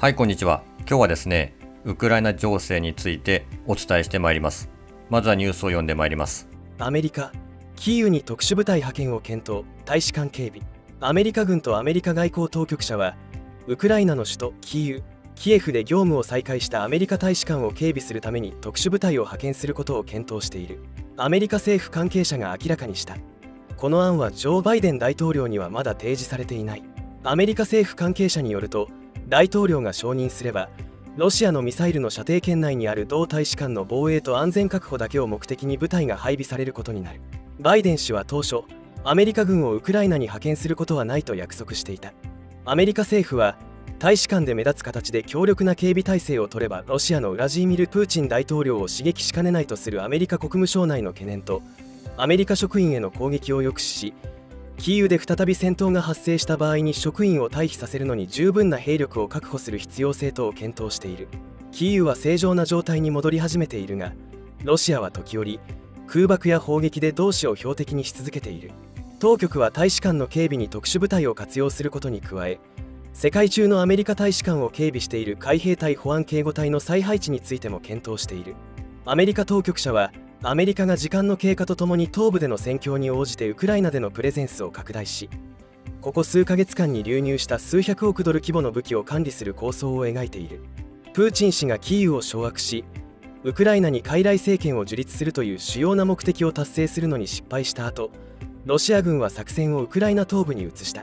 はい、こんにちは。今日はですね、ウクライナ情勢についてお伝えしてまいります。まずはニュースを読んでまいります。 アメリカ、キーウに特殊部隊派遣を検討、大使館警備。アメリカ軍とアメリカ外交当局者は、ウクライナの首都キエフで業務を再開したアメリカ大使館を警備するために特殊部隊を派遣することを検討している。アメリカ政府関係者が明らかにした。この案はジョー・バイデン大統領にはまだ提示されていない。アメリカ政府関係者によると、大統領が承認すれば、ロシアのミサイルの射程圏内にある同大使館の防衛と安全確保だけを目的に部隊が配備されることになる。バイデン氏は当初、アメリカ軍をウクライナに派遣することはないと約束していた。アメリカ政府は、大使館で目立つ形で強力な警備体制を取ればロシアのウラジーミル・プーチン大統領を刺激しかねないとするアメリカ国務省内の懸念と、アメリカ職員への攻撃を抑止し、キーウで再び戦闘が発生した場合に職員を退避させるのに十分な兵力を確保する必要性等を検討している。キーウは正常な状態に戻り始めているが、ロシアは時折、空爆や砲撃で同志を標的にし続けている。当局は大使館の警備に特殊部隊を活用することに加え、世界中のアメリカ大使館を警備している海兵隊保安警護隊の再配置についても検討している。アメリカ当局者は、アメリカが時間の経過とともに東部での戦況に応じてウクライナでのプレゼンスを拡大し、ここ数ヶ月間に流入した数百億ドル規模の武器を管理する構想を描いている。プーチン氏がキーウを掌握し、ウクライナに傀儡政権を樹立するという主要な目的を達成するのに失敗した後、ロシア軍は作戦をウクライナ東部に移した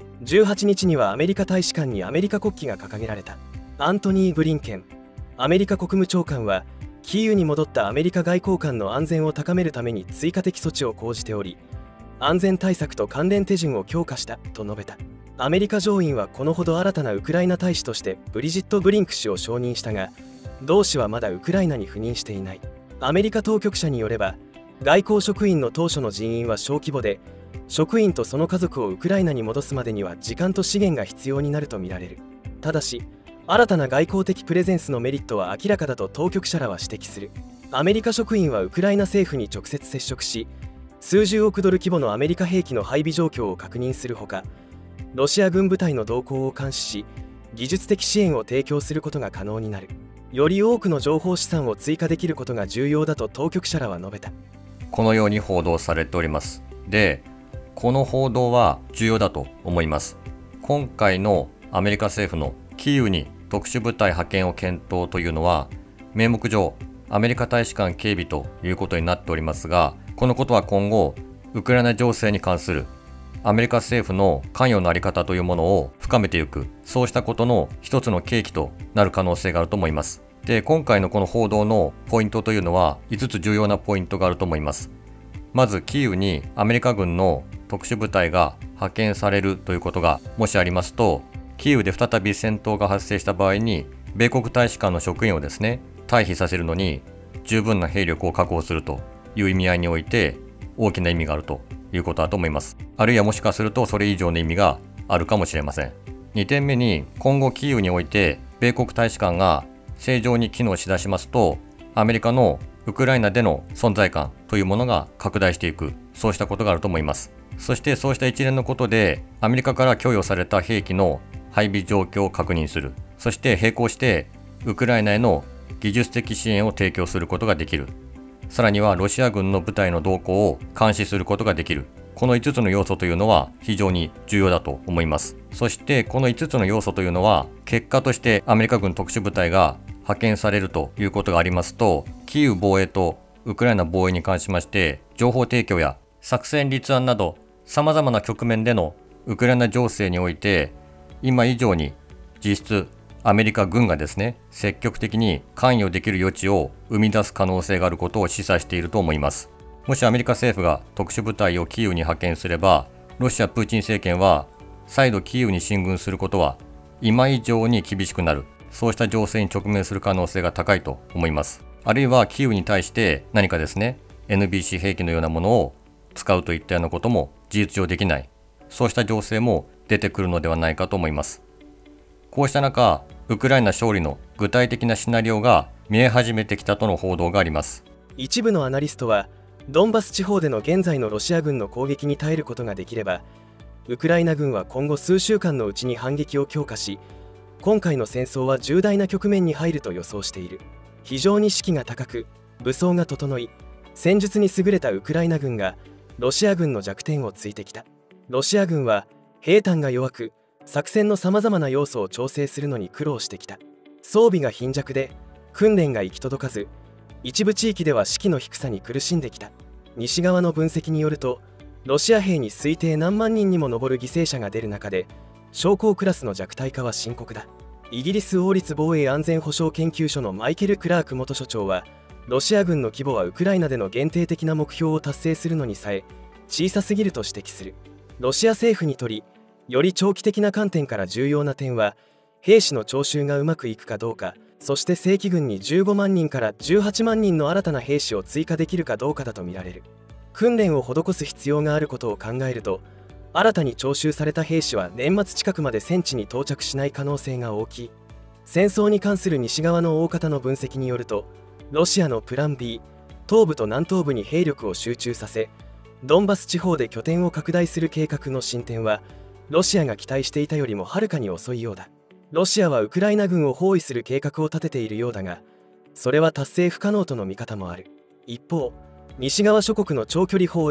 。18日にはアメリカ大使館にアメリカ国旗が掲げられた。アントニー・ブリンケンアメリカ国務長官は、キーウに戻ったアメリカ外交官の安全を高めるために追加的措置を講じており、安全対策と関連手順を強化したと述べた。アメリカ上院はこのほど新たなウクライナ大使としてブリジット・ブリンク氏を承認したが、同氏はまだウクライナに赴任していない。アメリカ当局者によれば、外交職員の当初の人員は小規模で、職員とその家族をウクライナに戻すまでには時間と資源が必要になるとみられる。ただし、新たな外交的プレゼンスのメリットは明らかだと当局者らは指摘する。アメリカ職員はウクライナ政府に直接接触し、数十億ドル規模のアメリカ兵器の配備状況を確認するほか、ロシア軍部隊の動向を監視し、技術的支援を提供することが可能になる。より多くの情報資産を追加できることが重要だと当局者らは述べた。 このように報道されております。で、この報道は重要だと思います。今回のアメリカ政府のキーウに特殊部隊派遣を検討というのは、名目上アメリカ大使館警備ということになっておりますが、このことは今後ウクライナ情勢に関するアメリカ政府の関与の在り方というものを深めていく、そうしたことの一つの契機となる可能性があると思います。で、今回のこの報道のポイントというのは5つ重要なポイントがあると思います。まず、キーウにアメリカ軍の特殊部隊が派遣されるということがもしありますと、キーウで再び戦闘が発生した場合に、米国大使館の職員をですね、退避させるのに十分な兵力を確保するという意味合いにおいて大きな意味があるということだと思います。あるいはもしかするとそれ以上の意味があるかもしれません。2点目に、今後キーウにおいて米国大使館が正常に機能しだしますと、アメリカのウクライナでの存在感というものが拡大していく、そうしたことがあると思います。そしてそうした一連のことで、アメリカから供与された兵器の配備状況を確認する。そして並行してウクライナへの技術的支援を提供することができる。さらにはロシア軍の部隊の動向を監視することができる。この5つの要素というのは非常に重要だと思います。そしてこの5つの要素というのは、結果としてアメリカ軍特殊部隊が派遣されるということがありますと、キーウ防衛とウクライナ防衛に関しまして情報提供や作戦立案など様々な局面でのウクライナ情勢において、今以上に実質アメリカ軍がですね、積極的に関与できる余地を生み出す可能性があることを示唆していると思います。もしアメリカ政府が特殊部隊をキーウに派遣すれば、ロシアプーチン政権は再度キーウに進軍することは今以上に厳しくなる、そうした情勢に直面する可能性が高いと思います。あるいはキーウに対して何かですね、NBC 兵器のようなものを使うといったようなことも事実上できない、そうした情勢も出てくるのではないかと思います。こうした中、ウクライナ勝利の具体的なシナリオが見え始めてきたとの報道があります。 一部のアナリストは、ドンバス地方での現在のロシア軍の攻撃に耐えることができれば、ウクライナ軍は今後数週間のうちに反撃を強化し、 今回の戦争は重大な局面に入ると予想している。非常に士気が高く、武装が整い、戦術に優れたウクライナ軍がロシア軍の弱点を突いてきた。ロシア軍は兵隊が弱く、作戦のさまざまな要素を調整するのに苦労してきた。装備が貧弱で訓練が行き届かず、一部地域では士気の低さに苦しんできた。西側の分析によると、ロシア兵に推定何万人にも上る犠牲者が出る中で、将校クラスの弱体化は深刻だ。イギリス王立防衛安全保障研究所のマイケル・クラーク元所長は、ロシア軍の規模はウクライナでの限定的な目標を達成するのにさえ小さすぎると指摘する。ロシア政府にとり、より長期的な観点から重要な点は、兵士の徴収がうまくいくかどうか、そして正規軍に15万人から18万人の新たな兵士を追加できるかどうかだとみられる。訓練を施す必要があることを考えると、新たに徴収された兵士は年末近くまで戦地に到着しない可能性が大きい。戦争に関する西側の大方の分析によると、ロシアのプラン B、東部と南東部に兵力を集中させ、ドンバス地方で拠点を拡大する計画の進展は、ロシアが期待していたよりもはるかに遅いようだ。ロシアはウクライナ軍を包囲する計画を立てているようだが、それは達成不可能との見方もある。一方、西側諸国の長距離砲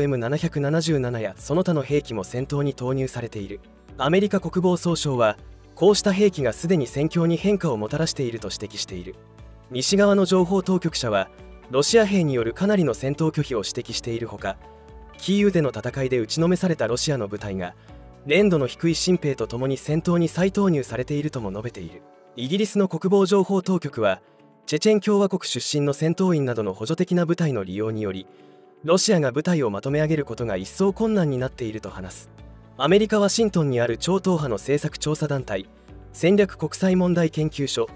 M777 やその他の兵器も戦闘に投入されている。アメリカ国防総省は、こうした兵器がすでに戦況に変化をもたらしていると指摘している。西側の情報当局者は、ロシア兵によるかなりの戦闘拒否を指摘しているほか、キーウでの戦いで打ちのめされたロシアの部隊が、練度の低い新兵とともに戦闘に再投入されているとも述べている。イギリスの国防情報当局は、チェチェン共和国出身の戦闘員などの補助的な部隊の利用により、ロシアが部隊をまとめ上げることが一層困難になっていると話す。アメリカ・ワシントンにある超党派の政策調査団体、戦略国際問題研究所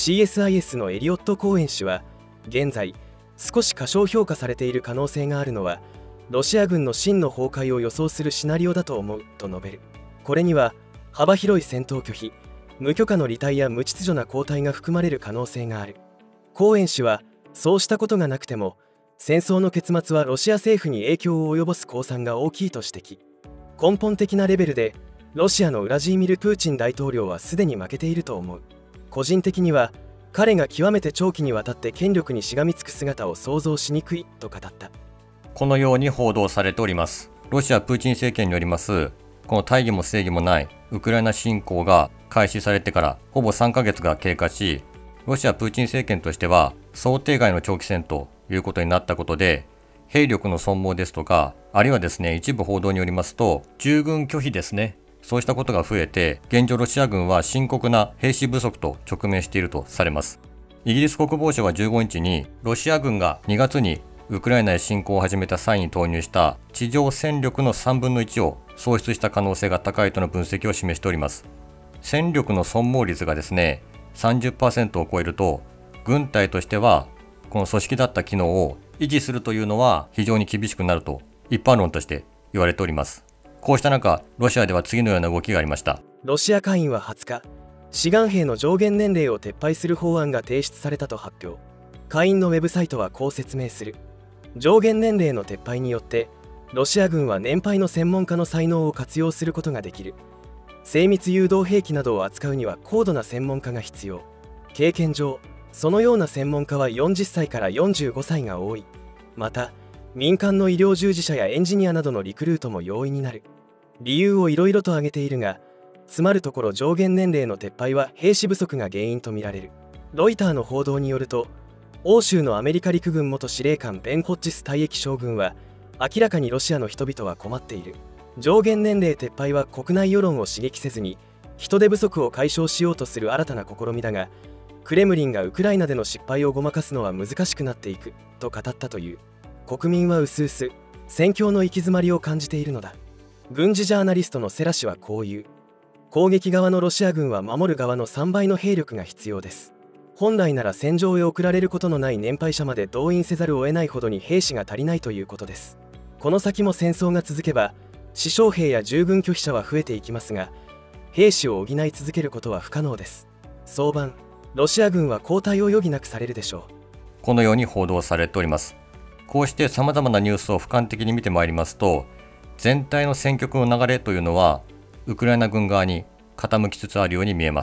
CSIS のエリオット・コーエン氏は、現在少し過小評価されている可能性があるのは、ロシア軍の真の崩壊を予想するシナリオだと思うと述べる。これには幅広い戦闘拒否、無許可の離隊や無秩序な交代が含まれる可能性がある。コーエン氏は、そうしたことがなくても戦争の結末はロシア政府に影響を及ぼす公算が大きいと指摘。根本的なレベルでロシアのウラジーミル・プーチン大統領はすでに負けていると思う。個人的には彼が極めて長期にわたって権力にしがみつく姿を想像しにくいと語った。 このように報道されております。ロシアプーチン政権によりますこの大義も正義もないウクライナ侵攻が開始されてからほぼ3ヶ月が経過し、ロシアプーチン政権としては想定外の長期戦ということになったことで、兵力の損耗ですとか、あるいはですね、一部報道によりますと従軍拒否ですね、そうしたことが増えて、現状ロシア軍は深刻な兵士不足と直面しているとされます。イギリス国防省は15日に、ロシア軍が2月にウクライナへ侵攻を始めた際に投入した地上戦力の3分の1を喪失した可能性が高いとの分析を示しております。戦力の損耗率がですね、30% を超えると、軍隊としてはこの組織だった機能を維持するというのは非常に厳しくなると一般論として言われております。こうした中、ロシアでは次のような動きがありました。 ロシア下院は20日、志願兵の上限年齢を撤廃する法案が提出されたと発表。下院のウェブサイトはこう説明する。上限年齢の撤廃によって、ロシア軍は年配の専門家の才能を活用することができる。精密誘導兵器などを扱うには高度な専門家が必要。経験上、そのような専門家は40歳から45歳が多い。また、民間の医療従事者やエンジニアなどのリクルートも容易になる。理由をいろいろと挙げているが、つまるところ上限年齢の撤廃は兵士不足が原因とみられる。ロイターの報道によると、欧州のアメリカ陸軍元司令官ベン・ホッジス退役将軍は、明らかにロシアの人々は困っている。上限年齢撤廃は国内世論を刺激せずに、人手不足を解消しようとする新たな試みだが、クレムリンがウクライナでの失敗をごまかすのは難しくなっていくと語ったという。国民は薄々戦況の行き詰まりを感じているのだ。軍事ジャーナリストのセラ氏はこう言う。攻撃側のロシア軍は守る側の3倍の兵力が必要です。本来なら戦場へ送られることのない年配者まで動員せざるを得ないほどに兵士が足りないということです。この先も戦争が続けば、死傷兵や従軍拒否者は増えていきますが、兵士を補い続けることは不可能です。早晩、ロシア軍は後退を余儀なくされるでしょう。 このように報道されております。こうして様々なニュースを俯瞰的に見てまいりますと、全体の戦局の流れというのはウクライナ軍側に傾きつつあるように見えます。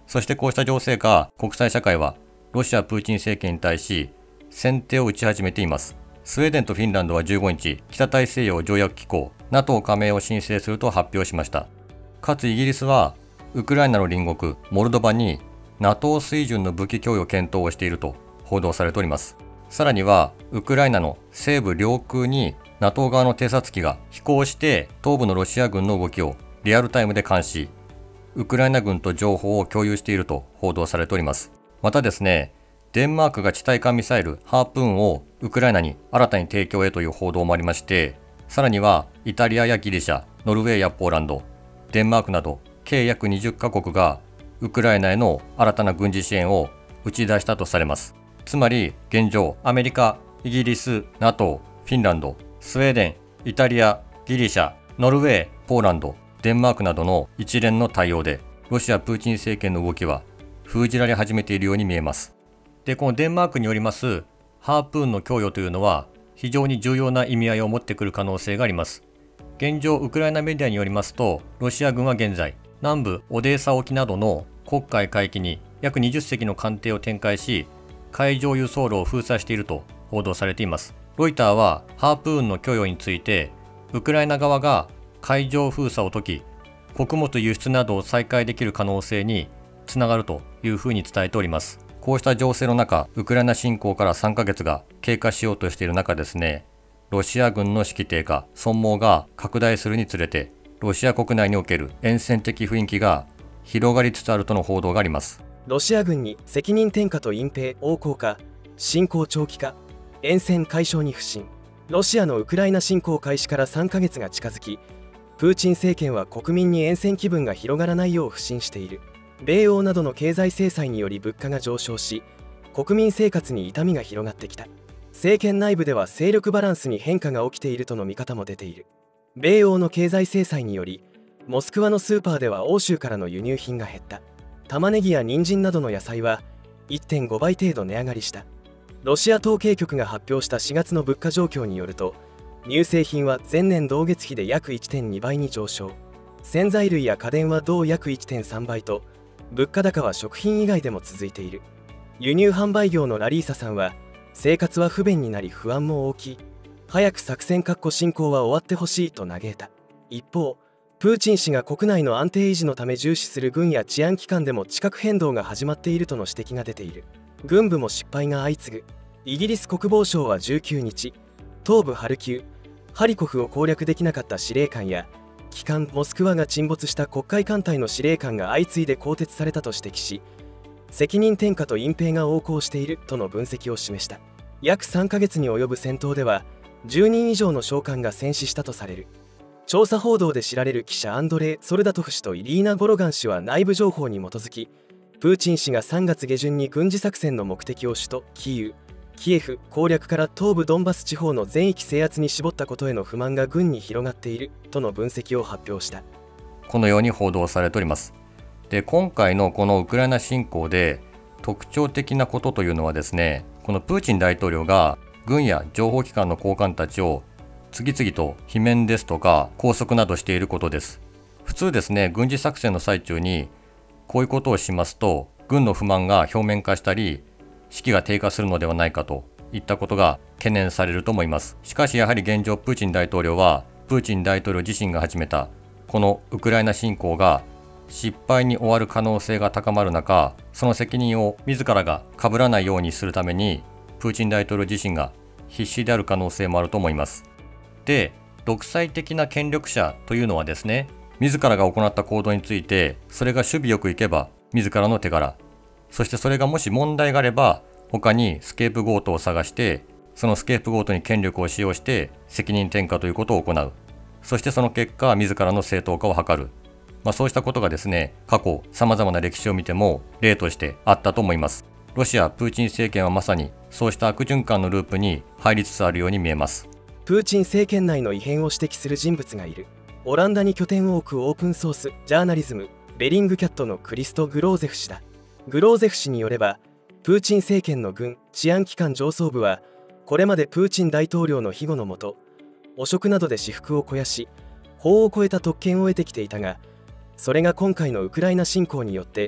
そしてこうした情勢下、国際社会はロシアプーチン政権に対し先手を打ち始めています。スウェーデンとフィンランドは15日、北大西洋条約機構 NATO 加盟を申請すると発表しました。かつイギリスはウクライナの隣国モルドバに NATO 水準の武器供与検討をしていると報道されております。さらにはウクライナの西部領空に NATO 側の偵察機が飛行して東部のロシア軍の動きをリアルタイムで監視、ウクライナ軍と情報を共有していると報道されております。またですね、デンマークが地対艦ミサイルハープーンをウクライナに新たに提供へという報道もありまして、さらにはイタリアやギリシャ、ノルウェーやポーランド、デンマークなど計約20カ国がウクライナへの新たな軍事支援を打ち出したとされます。つまり現状、アメリカ、イギリス、NATO、フィンランド、スウェーデン、イタリア、ギリシャ、ノルウェー、ポーランド、デンマークなどの一連の対応でロシア・プーチン政権の動きは封じられ始めているように見えます。で、このデンマークによりますハープーンの供与というのは非常に重要な意味合いを持ってくる可能性があります。現状、ウクライナメディアによりますと、ロシア軍は現在、南部オデーサ沖などの黒海海域に約20隻の艦艇を展開し、海上輸送路を封鎖していると報道されています。ロイターはハープーンの供与について、ウクライナ側が海上封鎖を解き、穀物輸出などを再開できる可能性につながるというふうに伝えております。こうした情勢の中、ウクライナ侵攻から3ヶ月が経過しようとしている中ですね、ロシア軍の士気低下、損耗が拡大するにつれて、ロシア国内における厭戦的雰囲気が広がりつつあるとの報道があります。 ロシア軍に責任転嫁と隠蔽横行化、侵攻長期化、厭戦解消に不信。ロシアのウクライナ侵攻開始から3ヶ月が近づき、プーチン政権は国民に厭戦気分が広がらないよう不信している。米欧などの経済制裁により物価が上昇し、国民生活に痛みが広がってきた。政権内部では勢力バランスに変化が起きているとの見方も出ている。米欧の経済制裁により、モスクワのスーパーでは欧州からの輸入品が減った。玉ねぎや人参などの野菜は 1.5 倍程度値上がりした。ロシア統計局が発表した4月の物価状況によると、乳製品は前年同月比で約 1.2 倍に上昇。洗剤類や家電は同約 1.3 倍と、物価高は食品以外でも続いている。輸入販売業のラリーサさんは、生活は不便になり不安も大きい。早く作戦進行は終わってほしいと嘆いた。一方、プーチン氏が国内の安定維持のため重視する軍や治安機関でも地殻変動が始まっているとの指摘が出ている。軍部も失敗が相次ぐ。イギリス国防省は19日、東部ハルキウ、ハリコフを攻略できなかった司令官や、旗艦モスクワが沈没した黒海艦隊の司令官が相次いで更迭されたと指摘し、責任転嫁と隠蔽が横行しているとの分析を示した。約3ヶ月に及ぶ戦闘では、10人以上の将官が戦死したとされる。調査報道で知られる記者アンドレイ・ソルダトフ氏とイリーナ・ゴロガン氏は内部情報に基づき、プーチン氏が3月下旬に軍事作戦の目的を首都キエフ攻略から東部ドンバス地方の全域制圧に絞ったことへの不満が軍に広がっているとの分析を発表した。 このように報道されております。で、今回のこのウクライナ侵攻で特徴的なことというのはですね、このプーチン大統領が軍や情報機関の高官たちを次々と罷免ですとか拘束などしていることです。普通ですね、軍事作戦の最中にこういうことをしますと、軍の不満が表面化したり、士気が低下するのではないかといったことが懸念されると思います。しかしやはり現状、プーチン大統領は、プーチン大統領自身が始めたこのウクライナ侵攻が失敗に終わる可能性が高まる中、その責任を自らが被らないようにするために、プーチン大統領自身が必死である可能性もあると思います。で、独裁的な権力者というのはですね、自らが行った行動について、それが守備よくいけば自らの手柄、そしてそれがもし問題があれば他にスケープゴートを探して、そのスケープゴートに権力を使用して責任転嫁ということを行う。そしてその結果自らの正当化を図る。そうしたことがですね、過去様々な歴史を見ても例としてあったと思います。ロシアプーチン政権はまさにそうした悪循環のループに入りつつあるように見えます。 プーチン政権内の異変を指摘する人物がいる。オランダに拠点を置くオープンソースジャーナリズムベリングキャットのクリスト・グローゼフ氏だ。グローゼフ氏によれば、プーチン政権の軍治安機関上層部はこれまでプーチン大統領の庇護のもと、汚職などで私腹を肥やし、法を超えた特権を得てきていたが、それが今回のウクライナ侵攻によって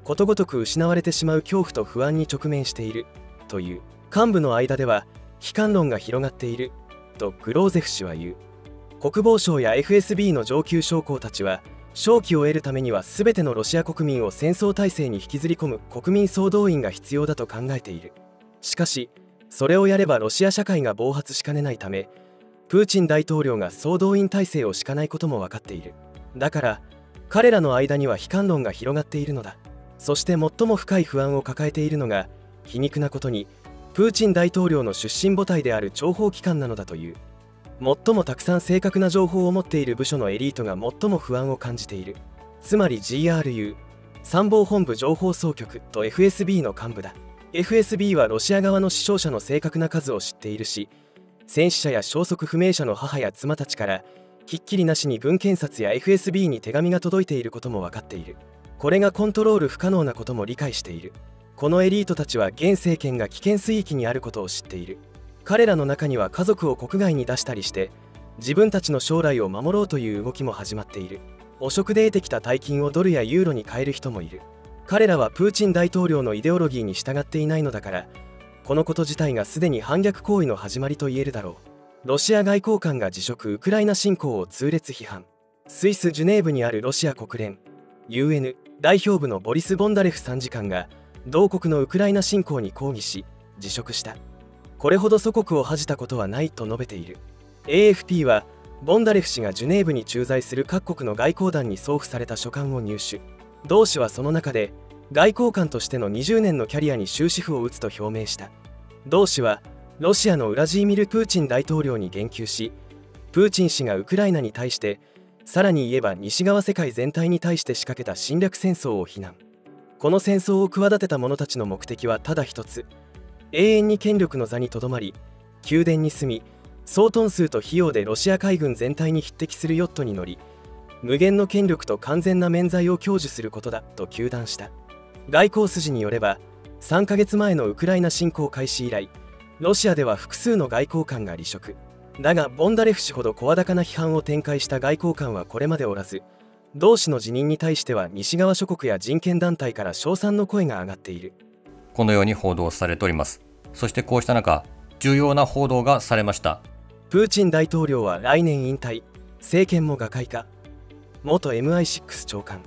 ことごとく失われてしまう恐怖と不安に直面しているという幹部の間では悲観論が広がっているとグローゼフ氏は言う。国防省や FSB の上級将校たちは勝機を得るためには全てのロシア国民を戦争体制に引きずり込む国民総動員が必要だと考えている。しかしそれをやればロシア社会が暴発しかねないため、プーチン大統領が総動員体制を敷かないことも分かっている。だから彼らの間には悲観論が広がっているのだ。そして最も深い不安を抱えているのが、皮肉なことにプーチン大統領の出身母体である諜報機関なのだという。最もたくさん正確な情報を持っている部署のエリートが最も不安を感じている。つまり GRU 参謀本部情報総局と FSB の幹部だ。 FSB はロシア側の死傷者の正確な数を知っているし、戦死者や消息不明者の母や妻たちからひっきりなしに軍検察や FSB に手紙が届いていることも分かっている。これがコントロール不可能なことも理解している。このエリートたちは現政権が危険水域にあることを知っている。彼らの中には家族を国外に出したりして自分たちの将来を守ろうという動きも始まっている。汚職で得てきた大金をドルやユーロに変える人もいる。彼らはプーチン大統領のイデオロギーに従っていないのだから、このこと自体がすでに反逆行為の始まりと言えるだろう。ロシア外交官が辞職、ウクライナ侵攻を痛烈批判。スイス・ジュネーブにあるロシア国連 UN 代表部のボリス・ボンダレフ参事官が同国のウクライナ侵攻に抗議し辞職した。これほど祖国を恥じたことはないと述べている。 AFP はボンダレフ氏がジュネーブに駐在する各国の外交団に送付された書簡を入手。同氏はその中で外交官としての20年のキャリアに終止符を打つと表明した。同氏はロシアのウラジーミル・プーチン大統領に言及し、プーチン氏がウクライナに対して、さらに言えば西側世界全体に対して仕掛けた侵略戦争を非難。この戦争を企てた者たちの目的はただ一つ、永遠に権力の座にとどまり、宮殿に住み、総トン数と費用でロシア海軍全体に匹敵するヨットに乗り、無限の権力と完全な免罪を享受することだと糾弾した。外交筋によれば、3ヶ月前のウクライナ侵攻開始以来、ロシアでは複数の外交官が離職。だがボンダレフ氏ほど声高な批判を展開した外交官はこれまでおらず、同氏の辞任に対しては西側諸国や人権団体から称賛の声が上がっている。 このように報道されております。そしてこうした中、重要な報道がされました。 プーチン大統領は来年引退、政権も瓦解か。元 MI6 長官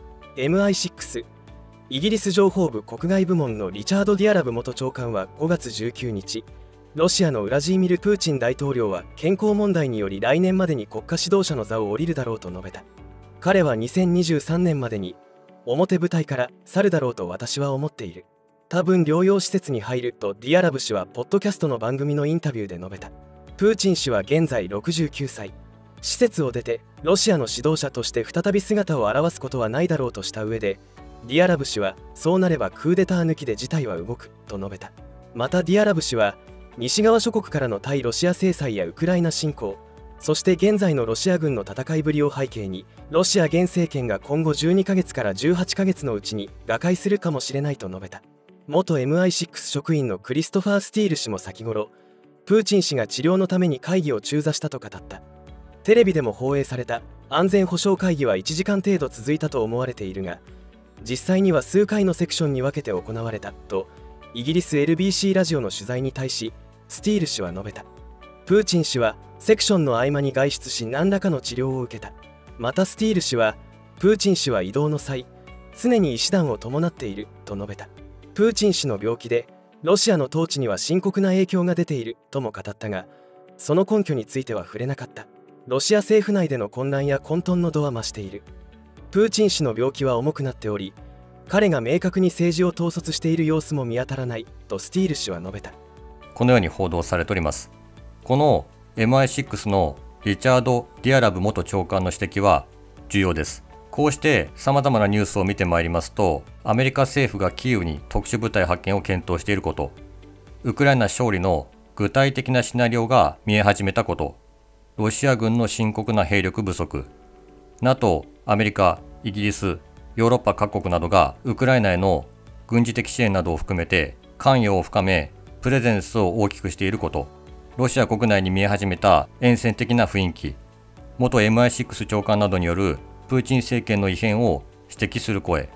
MI6 イギリス情報部国外部門のリチャード・ディアラブ元長官は5月19日、ロシアのウラジーミル・プーチン大統領は健康問題により来年までに国家指導者の座を降りるだろうと述べた。彼は2023年までに表舞台から去るだろうと私は思っている。多分療養施設に入るとディアラブ氏はポッドキャストの番組のインタビューで述べた。プーチン氏は現在69歳。施設を出てロシアの指導者として再び姿を現すことはないだろうとした上で、ディアラブ氏はそうなればクーデター抜きで事態は動くと述べた。またディアラブ氏は西側諸国からの対ロシア制裁やウクライナ侵攻、そして現在のロシア軍の戦いぶりを背景に、ロシア現政権が今後12ヶ月から18ヶ月のうちに瓦解するかもしれないと述べた。元 MI6 職員のクリストファー・スティール氏も先頃、プーチン氏が治療のために会議を中座したと語った。テレビでも放映された安全保障会議は1時間程度続いたと思われているが、実際には数回のセクションに分けて行われたとイギリス LBC ラジオの取材に対しスティール氏は述べた。プーチン氏はセクションの合間に外出し何らかの治療を受けた。またスティール氏はプーチン氏は移動の際常に医師団を伴っていると述べた。プーチン氏の病気でロシアの統治には深刻な影響が出ているとも語ったが、その根拠については触れなかった。ロシア政府内での混乱や混沌の度は増している。プーチン氏の病気は重くなっており、彼が明確に政治を統率している様子も見当たらないとスティール氏は述べた。 このように報道されております。この MI6 のリチャード・ディアラブ元長官の指摘は重要です。こうして様々なニュースを見てまいりますと、アメリカ政府がキーウに特殊部隊派遣を検討していること、ウクライナ勝利の具体的なシナリオが見え始めたこと、ロシア軍の深刻な兵力不足、NATO、アメリカ、イギリス、ヨーロッパ各国などがウクライナへの軍事的支援などを含めて関与を深め、プレゼンスを大きくしていること、ロシア国内に見え始めた厭戦的な雰囲気、元 MI6 長官などによるプーチン政権の異変を指摘する声、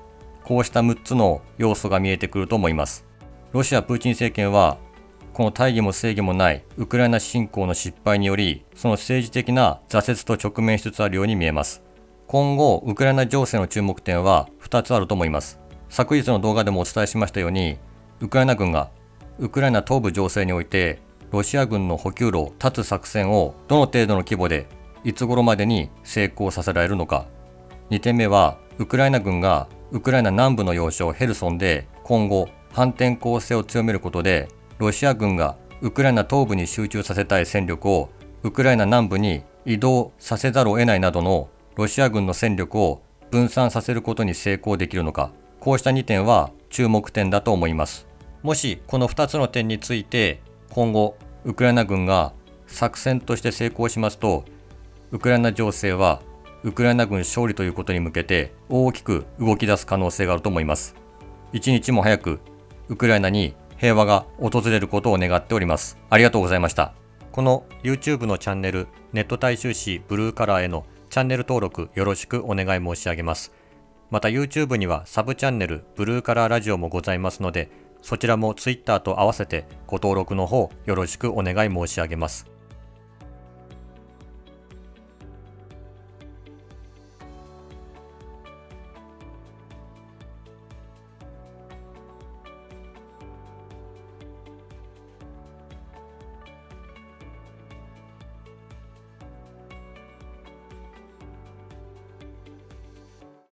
こうした6つの要素が見えてくると思います。ロシアプーチン政権はこの大義も正義もないウクライナ侵攻の失敗により、その政治的な挫折と直面しつつあるように見えます。今後ウクライナ情勢の注目点は2つあると思います。昨日の動画でもお伝えしましたように、ウクライナ軍がウクライナ東部情勢においてロシア軍の補給路を断つ作戦をどの程度の規模でいつ頃までに成功させられるのか。2点目はウクライナ軍がウクライナ南部の要衝ヘルソンで今後反転攻勢を強めることで、ロシア軍がウクライナ東部に集中させたい戦力をウクライナ南部に移動させざるを得ないなどのロシア軍の戦力を分散させることに成功できるのか。こうした2点は注目点だと思います。もしこの2つの点について今後ウクライナ軍が作戦として成功しますと、ウクライナ情勢はウクライナ軍勝利ということに向けて大きく動き出す可能性があると思います。一日も早くウクライナに平和が訪れることを願っております。ありがとうございました。この YouTube のチャンネル、ネット大衆紙ブルーカラーへのチャンネル登録よろしくお願い申し上げます。また YouTube にはサブチャンネルブルーカラーラジオもございますので、そちらも Twitter と合わせてご登録の方よろしくお願い申し上げます。